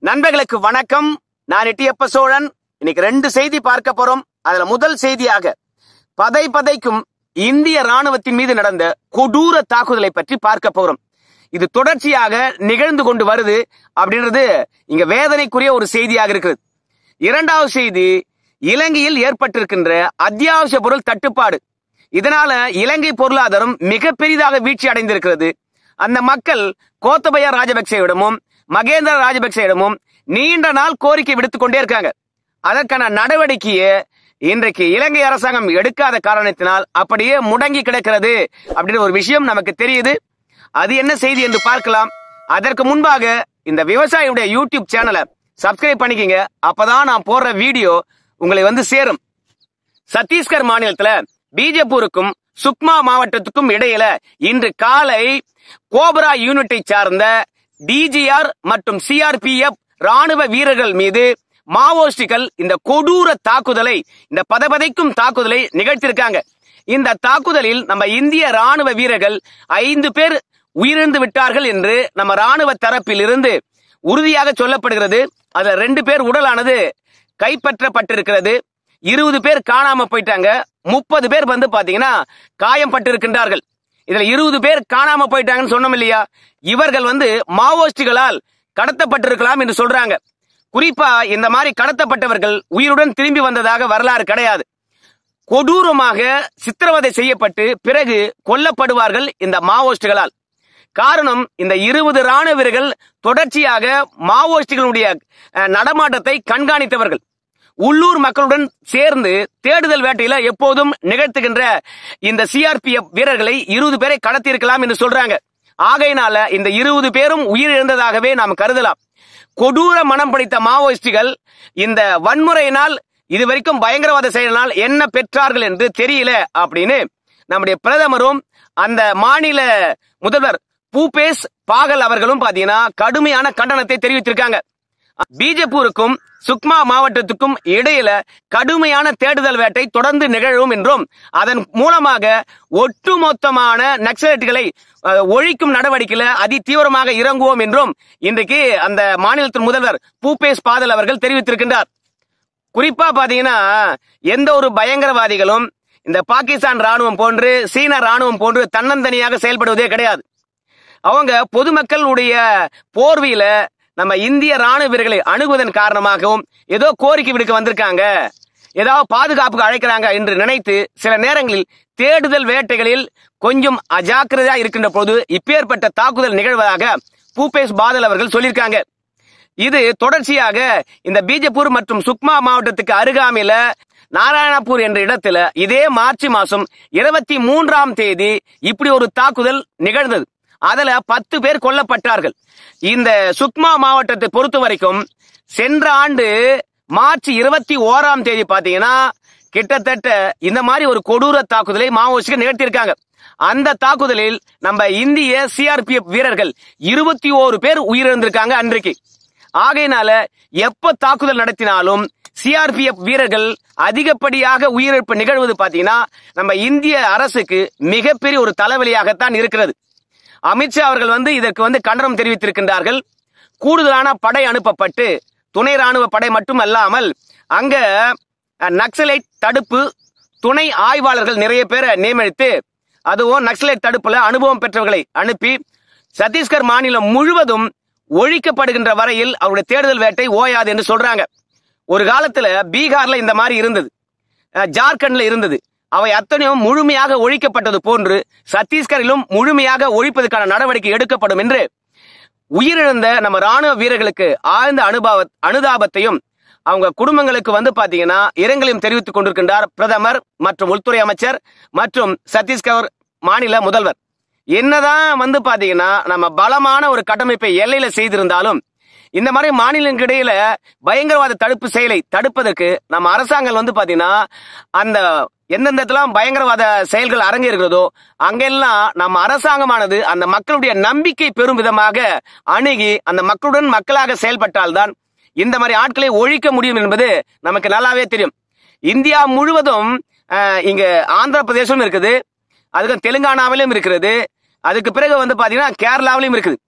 நண்பர்களுக்கு வணக்கம். நான் எட்டியப்ப சோழன். இன்னைக்கு 2 செய்தி பார்க்க போறோம். அதுல முதல் செய்தியாக பதைக்கும் இந்திய ராணுவத்தின் மீது நடந்த கொடூர தாக்குதலை பற்றி பார்க்க போறோம். இது தொடர்ச்சியாக நிகழ்ந்து கொண்டு வருது அப்படின்றது இங்க வேதனைக்குரிய ஒரு செய்தியாக இருக்குது. இரண்டாவது செய்தி, இலங்கையில் ஏற்பட்டிருக்கின்ற அத்தியாவசிய பொருள் தட்டுப்பாடு. இதனால இலங்கை பொருளாதாரம் மிக பெரிதாக வீழ்ச்சி அடைந்திருக்கிறது. அந்த மக்கள் கோத்தபய ராஜபக்சேவிடமும் மகேந்திர ராஜபக்சேவிடமும் நீண்ட நாள் கோரிக்கை விடுத்துக் கொண்டே இருக்காங்க. அதற்கான நடவடிக்கையை இன்றைக்கு இலங்கை அரசாங்கம் எடுக்காத காரணத்தினால் அப்படியே முடங்கி கிடக்கிறது அப்படின்ற ஒரு விஷயம் நமக்கு தெரியுது. அது என்ன செய்தி என்று பார்க்கலாம். அதற்கு முன்பாக இந்த விவசாயியுடைய யூடியூப் சேனலை சப்ஸ்கிரைப் பண்ணிக்கங்க. அப்பதான் நான் போடுற வீடியோ உங்களை வந்து சேரும். சத்தீஸ்கர் மாநிலத்துல பீஜப்பூருக்கும் சுக்மா மாவட்டத்துக்கும் இடையில இன்று காலை கோப்ரா யூனிட்டை சார்ந்த டிஜிஆர் மற்றும் சிஆர்பிஎஃப் ராணுவ வீரர்கள் மீது மாவோயிஸ்டுகள் இந்த கொடூர தாக்குதலை, இந்த பதைக்கும் தாக்குதலை நிகழ்த்தியிருக்காங்க. இந்த தாக்குதலில் நம்ம இந்திய ராணுவ வீரர்கள் 5 பேர் உயிரிழந்து விட்டார்கள் என்று நம்ம ராணுவ தரப்பில் இருந்து உறுதியாக சொல்லப்படுகிறது. அதுல 2 பேர் உடலானது கைப்பற்றப்பட்டிருக்கிறது. 20 பேர் காணாம போயிட்டாங்க. 30 பேர் வந்து பாத்தீங்கன்னா காயம் பட்டிருக்கின்றார்கள். இதுல 20 பேர் காணாம போயிட்டாங்கன்னு சொன்னோம் இல்லையா, இவர்கள் வந்து மாவோயிஸ்டுகளால் கடத்தப்பட்டிருக்கலாம் என்று சொல்றாங்க. குறிப்பா இந்த மாதிரி கடத்தப்பட்டவர்கள் உயிருடன் திரும்பி வந்ததாக வரலாறு கிடையாது. கொடூரமாக சித்திரவதை செய்யப்பட்டு பிறகு கொல்லப்படுவார்கள் இந்த மாவோயிஸ்டுகளால். காரணம், இந்த 20 ராணுவ வீரர்கள் தொடர்ச்சியாக மாவோயிஸ்டுகளுடைய நடமாட்டத்தை கண்காணித்தவர்கள். உள்ளூர் மக்களுடன் சேர்ந்து தேடுதல் வேட்டையில எப்போதும் நிகழ்த்துகின்ற இந்த சிஆர்பிஎஃப் வீரர்களை 20 பேரை கடத்தியிருக்கலாம் என்று சொல்றாங்க. ஆகையினால இந்த 20 பேரும் உயிரிழந்ததாகவே நாம் கருதலாம். கொடூர மனம் படைத்த மாவோயிஸ்டுகள் இந்த வன்முறையினால், இதுவரைக்கும் பயங்கரவாத செயலினால் என்ன பெற்றார்கள் என்று தெரியல அப்படின்னு நம்முடைய பிரதமரும் அந்த மாநில முதல்வர் பூபேஷ் பாகல் அவர்களும் பாத்தீங்கன்னா கடுமையான கண்டனத்தை தெரிவித்திருக்காங்க. பீஜப்பூருக்கும் சுக்மா மாவட்டத்துக்கும் இடையில கடுமையான தேடுதல் வேட்டை தொடர்ந்து நிகழும் என்றும் அதன் மூலமாக ஒட்டுமொத்தமான நக்சலைட்டுகளை ஒழிக்கும் நடவடிக்கையில அதி தீவிரமாக இறங்குவோம் என்றும் இன்றைக்கு அந்த மாநிலத்தின் முதல்வர் பூபேஷ் பாதல் அவர்கள் தெரிவித்திருக்கின்றார். குறிப்பா பாத்தீங்கன்னா எந்த ஒரு பயங்கரவாதிகளும் இந்த பாகிஸ்தான் ராணுவம் போன்று சீன ராணுவம் போன்று தன்னந்தனியாக செயல்படுவதே கிடையாது. அவங்க பொதுமக்களுடைய போர்வையில நம்ம இந்திய ராணுவ வீரர்களை அணுகுவதன் காரணமாகவும் ஏதோ கோரிக்கை விடுக்க வந்திருக்காங்க, ஏதாவது பாதுகாப்புக்கு அழைக்கிறாங்க என்று நினைத்து சில நேரங்களில் தேடுதல் வேட்டைகளில் கொஞ்சம் அஜாக்கிரதையா இருக்கின்ற போது இப்பேற்பட்ட தாக்குதல் நிகழ்வதாக பூபேஷ் பாதல் அவர்கள் சொல்லியிருக்காங்க. இது தொடர்ச்சியாக இந்த பீஜப்பூர் மற்றும் சுக்மா மாவட்டத்துக்கு அருகாமையில நாராயணப்பூர் என்ற இடத்துல இதே மார்ச் மாசம் 23ஆம் தேதி இப்படி ஒரு தாக்குதல் நிகழ்ந்தது. அதுல 10 பேர் கொல்லப்பட்டார்கள். இந்த சுக்மா மாவட்டத்தை பொறுத்த வரைக்கும் சென்ற ஆண்டு மார்ச் 21ஆம் தேதி பாத்தீங்கன்னா கிட்டத்தட்ட இந்த மாதிரி ஒரு கொடூர தாக்குதலை மாவோயிஸ்டுகள் நிகழ்த்தியிருக்காங்க. அந்த தாக்குதலில் நம்ம இந்திய சிஆர்பிஎஃப் வீரர்கள் 21 பேர் உயிரிழந்திருக்காங்க அன்றைக்கு. ஆகையினால எப்ப தாக்குதல் நடத்தினாலும் சிஆர்பிஎஃப் வீரர்கள் அதிகப்படியாக உயிரிழப்பு நிகழ்வது பாத்தீங்கன்னா நம்ம இந்திய அரசுக்கு மிகப்பெரிய ஒரு தலைவலியாகத்தான் இருக்கிறது. அமித்ஷா அவர்கள் வந்து இதற்கு வந்து கண்டனம் தெரிவித்திருக்கின்றார்கள். கூடுதலான படை அனுப்பப்பட்டு துணை ராணுவ படை மட்டும் அல்லாமல் அங்க நக்சலைட் தடுப்பு துணை ஆய்வாளர்கள் நிறைய பேரை நியமித்து, அதுவும் நக்சலைட் தடுப்புல அனுபவம் பெற்றவர்களை அனுப்பி சத்தீஸ்கர் மாநிலம் முழுவதும் ஒழிக்கப்படுகின்ற வரையில் அவருடைய தேடுதல் வேட்டை ஓயாது என்று சொல்றாங்க. ஒரு காலத்துல பீகார்ல இந்த மாதிரி இருந்தது, ஜார்க்கண்ட்ல இருந்தது. அவை அத்தனையும் முழுமையாக ஒழிக்கப்பட்டது போன்று சத்தீஸ்கரிலும் முழுமையாக ஒழிப்பதற்கான நடவடிக்கை எடுக்கப்படும் என்று உயிரிழந்த நம்ம ராணுவ வீரர்களுக்கு ஆழ்ந்த அனுதாபத்தையும் அவங்க குடும்பங்களுக்கு வந்து பாத்தீங்கன்னா இரங்கலையும் தெரிவித்துக் கொண்டிருக்கின்றார் பிரதமர் மற்றும் உள்துறை அமைச்சர் மற்றும் சத்தீஸ்கர் மாநில முதல்வர். என்னதான் வந்து பாத்தீங்கன்னா நம்ம பலமான ஒரு கட்டமைப்பை எல்லையில செய்திருந்தாலும் இந்த மாதிரி மாநிலங்களுக்கு இடையில பயங்கரவாத தடுப்பு செயலை தடுப்பதற்கு நம்ம அரசாங்கம் வந்து பாத்தீங்கன்னா அந்த எந்தெந்த பயங்கரவாத செயல்கள் அரங்கேறுகிறதோ அங்கெல்லாம் நம்ம அரசாங்கமானது அந்த மக்களுடைய நம்பிக்கை பெறும் விதமாக அணுகி அந்த மக்களுடன் மக்களாக செயல்பட்டால்தான் இந்த மாதிரி ஆட்களை ஒழிக்க முடியும் என்பது நமக்கு நல்லாவே தெரியும். இந்தியா முழுவதும் இங்க ஆந்திர பிரதேசம் இருக்குது, அதுக்கு தெலுங்கானாவிலும் இருக்கிறது, அதுக்கு பிறகு வந்து பாத்தீங்கன்னா கேரளாவிலும் இருக்குது.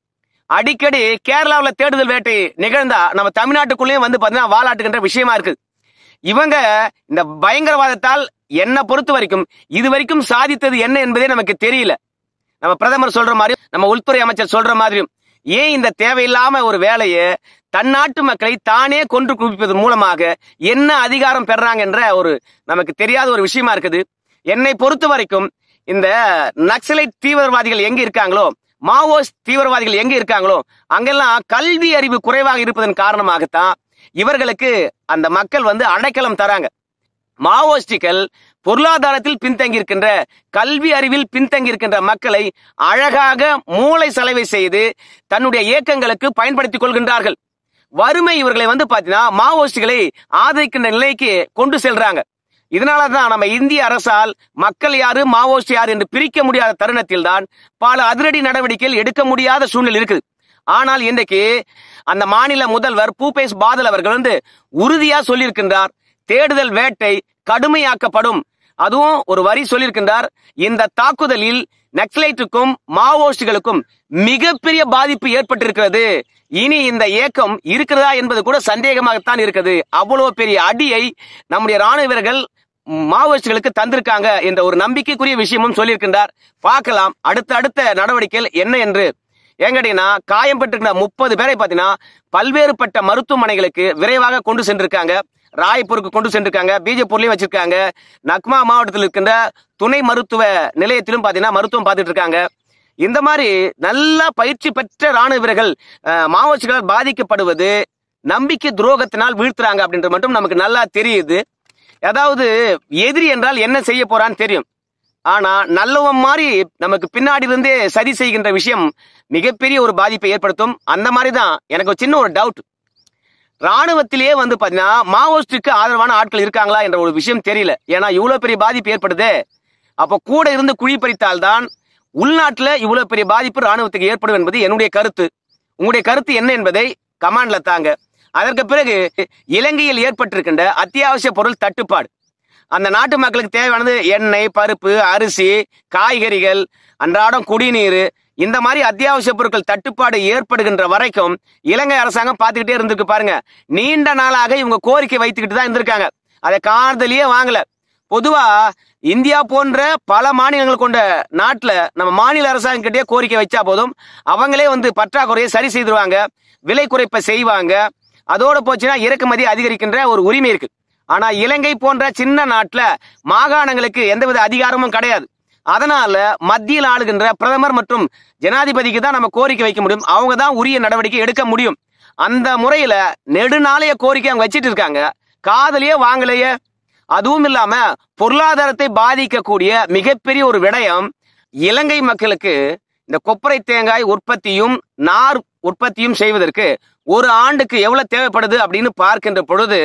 அடிக்கடி கேரளாவில் தேடுதல் வேட்டை நிகழ்ந்தா நம்ம தமிழ்நாட்டுக்குள்ளேயும் வந்து பாத்தீங்கன்னா வாலாட்டுகின்ற விஷயமா இருக்கு. இவங்க இந்த பயங்கரவாதத்தால் என்ன பொறுத்த வரைக்கும் இதுவரைக்கும் சாதித்தது என்ன என்பதே நமக்கு தெரியல. நம்ம பிரதமர் சொல்ற மாதிரி, நம்ம உள்துறை அமைச்சர் சொல்ற மாதிரியும் ஏன் இந்த தேவையில்லாம ஒரு வேலையை தன்னாட்டு மக்களை தானே கொன்று குவிப்பதன் மூலமாக என்ன அதிகாரம் பெறாங்க என்ற ஒரு நமக்கு தெரியாத ஒரு விஷயமா இருக்குது. என்னை பொறுத்த வரைக்கும் இந்த நக்சலைட் தீவிரவாதிகள் எங்க இருக்காங்களோ, மாவோயிஸ்ட் தீவிரவாதிகள் எங்க இருக்காங்களோ அங்கெல்லாம் கல்வி அறிவு குறைவாக இருப்பதன் காரணமாகத்தான் இவர்களுக்கு அந்த மக்கள் வந்து அடைக்கலம் தராங்க. மாவோயிஸ்டுகள் பொருளாதாரத்தில் பின்தங்கி இருக்கின்ற, கல்வி அறிவில் பின்தங்கி இருக்கின்ற மக்களை அழகாக மூளை சலவை செய்து தன்னுடைய இயக்கங்களுக்கு பயன்படுத்திக் கொள்கின்றார்கள். வறுமை இவர்களை வந்து பாத்தீங்கன்னா மாவோயிஸ்டுகளை ஆதரிக்கின்ற நிலைக்கு கொண்டு செல்றாங்க. இதனாலதான் நம்ம இந்திய அரசால் மக்கள் யாரு மாவோயிஸ்ட் யாரு என்று பிரிக்க முடியாத தருணத்தில் தான் பல அதிரடி நடவடிக்கைகள் எடுக்க முடியாத சூழ்நிலை இருக்குது. ஆனால் இன்றைக்கு அந்த மாநில முதல்வர் பூபேஷ் பாதல் அவர்கள் வந்து உறுதியா சொல்லியிருக்கின்றார், தேடுதல் வேட்டை கடுமையாக்கப்படும். அதுவும் ஒரு வரி சொல்லியிருக்கின்றார், இந்த தாக்குதலில் நக்சலைட்டுக்கும் மாவோயிஸ்டுகளுக்கும் மிகப்பெரிய பாதிப்பு ஏற்பட்டிருக்கிறது. இனி இந்த இயக்கம் இருக்கிறதா என்பது கூட சந்தேகமாகத்தான் இருக்குது. அவ்வளவு பெரிய அடியை நம்முடைய ராணுவ வீரர்கள் மாவோயிஸ்டுகளுக்கு தந்திருக்காங்க என்ற ஒரு நம்பிக்கைக்குரிய விஷயமும் சொல்லியிருக்கின்றார். பார்க்கலாம் அடுத்த நடவடிக்கைகள் என்ன என்று. ஏங்கடினா காயம் பெற்றிருக்கிற 30 பேரை பார்த்தீங்கன்னா பல்வேறுபட்ட மருத்துவமனைகளுக்கு விரைவாக கொண்டு சென்றிருக்காங்க. ராய்ப்பூருக்கு கொண்டு சென்றிருக்காங்க, பீஜப்பூர்லயும் வச்சிருக்காங்க, நக்மா மாவட்டத்தில் இருக்கின்ற துணை மருத்துவ நிலையத்திலும் பாத்தீங்கன்னா மருத்துவம் பார்த்துட்டு இருக்காங்க. இந்த மாதிரி நல்லா பயிற்சி பெற்ற ராணுவ வீரர்கள் மாவோயிஸ்டுகளால் பாதிக்கப்படுவது நம்பிக்கை துரோகத்தினால் வீழ்த்துறாங்க அப்படின்றது மட்டும் நமக்கு நல்லா தெரியுது. அதாவது எதிரி என்றால் என்ன செய்ய போறான்னு தெரியும், ஆனா நல்லவன் மாதிரி நமக்கு பின்னாடி இருந்தே சரி செய்கின்ற விஷயம் மிகப்பெரிய ஒரு பாதிப்பை ஏற்படுத்தும். அந்த மாதிரி தான் எனக்கு ஒரு சின்ன ஒரு டவுட், ராணுவத்திலேயே வந்து பாத்தீங்கன்னா மாவோயிஸ்டுக்கு ஆதரவான ஆட்கள் இருக்காங்களா என்ற ஒரு விஷயம் தெரியல. ஏன்னா இவ்வளவு பெரிய பாதிப்பு ஏற்படுது. அப்போ கூட இருந்து குழி பறித்தால் தான் உள்நாட்டுல இவ்வளவு பெரிய பாதிப்பு ராணுவத்துக்கு ஏற்படும் என்பது என்னுடைய கருத்து. உங்களுடைய கருத்து என்ன என்பதை கமாண்ட்ல தாங்க. அதற்கு பிறகு இலங்கையில் ஏற்பட்டிருக்கின்ற அத்தியாவசிய பொருள் தட்டுப்பாடு, அந்த நாட்டு மக்களுக்கு தேவையானது எண்ணெய், பருப்பு, அரிசி, காய்கறிகள், அன்றாடம் குடிநீர், இந்த மாதிரி அத்தியாவசிய பொருட்கள் தட்டுப்பாடு ஏற்படுகின்ற வரைக்கும் இலங்கை அரசாங்கம் பார்த்துக்கிட்டே இருந்திருக்கு பாருங்க. நீண்ட நாளாக இவங்க கோரிக்கை வைத்துக்கிட்டு தான் இருந்திருக்காங்க, அதை காதலியே வாங்கல. பொதுவா இந்தியா போன்ற பல மாநிலங்கள் கொண்ட நாட்டுல நம்ம மாநில அரசாங்கம் கிட்டே கோரிக்கை வச்சா போதும், அவங்களே வந்து பற்றாக்குறையை சரி செய்திருவாங்க, விலை குறைப்பை செய்வாங்க. அதோட போச்சுன்னா இறக்குமதி அதிகரிக்கின்ற ஒரு உரிமை இருக்கு. ஆனா இலங்கை போன்ற சின்ன நாட்டுல மாகாணங்களுக்கு எந்தவித அதிகாரமும் கிடையாது. அதனால மத்தியில் ஆளுகின்ற பிரதமர் மற்றும் ஜனாதிபதிக்கு தான் நம்ம கோரிக்கை வைக்க முடியும், அவங்க தான் உரிய நடவடிக்கை எடுக்க முடியும். அந்த முறையில நெடுநாளைய கோரிக்கை அவங்க வச்சிட்டு இருக்காங்க, காதலியே வாங்கலையே. அதுவும் இல்லாம பொருளாதாரத்தை பாதிக்கக்கூடிய மிகப்பெரிய ஒரு விடயம், இலங்கை மக்களுக்கு இந்த கொப்பரை தேங்காய் உற்பத்தியும் நார் உற்பத்தியும் செய்வதற்கு ஒரு ஆண்டுக்கு எவ்வளவு தேவைப்படுது அப்படின்னு பார்க்கின்ற பொழுது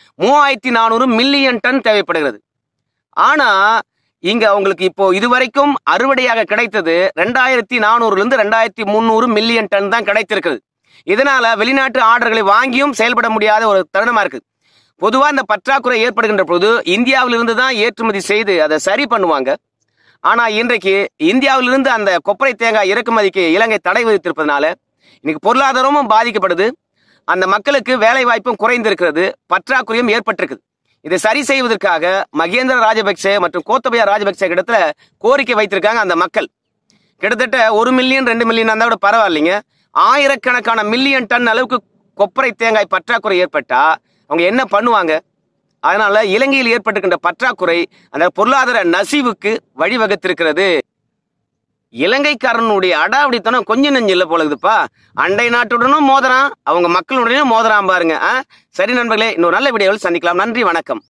3400 மில்லியன் டன் தேவைப்படுகிறது. ஆனா இங்க அவங்களுக்கு இப்போ இதுவரைக்கும் அறுவடையாக கிடைத்தது 2400 2300 மில்லியன் டன் தான் கிடைத்திருக்குது. இதனால வெளிநாட்டு ஆர்டர்களை வாங்கியும் செயல்பட முடியாத ஒரு தருணமா இருக்கு. பொதுவா இந்த பற்றாக்குறை ஏற்படுகின்ற பொழுது இந்தியாவிலிருந்து தான் ஏற்றுமதி செய்து அதை சரி பண்ணுவாங்க. ஆனா இன்றைக்கு இந்தியாவிலிருந்து அந்த கொப்பரை தேங்காய் இறக்குமதிக்கு இலங்கை தடை விதித்திருப்பதனால இன்னைக்கு பொருளாதாரமும் பாதிக்கப்படுது, அந்த மக்களுக்கு வேலை வாய்ப்பும் குறைந்திருக்கிறது, பற்றாக்குறையும் ஏற்பட்டிருக்குது. இதை சரி செய்வதற்காக மகேந்திர ராஜபக்சே மற்றும் கோத்தபயா ராஜபக்சே இடத்துல கோரிக்கை வைத்திருக்காங்க அந்த மக்கள். கிட்டத்தட்ட 1 மில்லியன் 2 மில்லியன் இருந்தா கூட பரவாயில்லைங்க, ஆயிரக்கணக்கான மில்லியன் டன் அளவுக்கு கொப்பரை தேங்காய் பற்றாக்குறை ஏற்பட்டா அவங்க என்ன பண்ணுவாங்க? அதனால இலங்கையில் ஏற்பட்டிருக்கின்ற பற்றாக்குறை அந்த பொருளாதார நசிவுக்கு வழிவகுத்திருக்கிறது. இலங்கைக்காரனுடைய அடாவடித்தனம் கொஞ்சம் நெஞ்சு இல்லை போல இருக்குதுப்பா. அண்டை நாட்டுடனும் மோதறான், அவங்க மக்களுடனும் மோதறான் பாருங்க. சரி நண்பர்களே, இன்னொரு நல்ல வீடியோவில் சந்திக்கலாம். நன்றி, வணக்கம்.